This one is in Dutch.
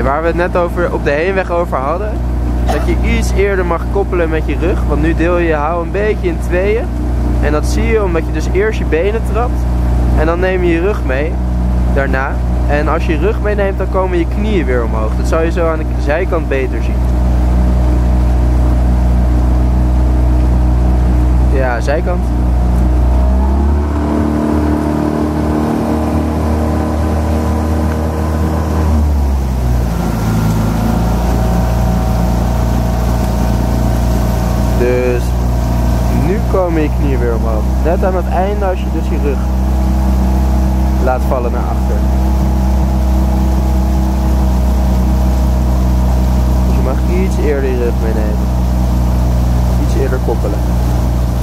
waar we het net over op de heenweg over hadden. Dat je iets eerder mag koppelen met je rug. Want nu deel je je hou een beetje in tweeën. En dat zie je omdat je dus eerst je benen trapt. En dan neem je je rug mee. Daarna. En als je je rug meeneemt, dan komen je knieën weer omhoog. Dat zou je zo aan de zijkant beter zien. Ja, zijkant. Dus nu komen je knieën weer omhoog. Net aan het einde als je dus je rug laat vallen naar achter. Dus je mag iets eerder je rug meenemen. Iets eerder koppelen.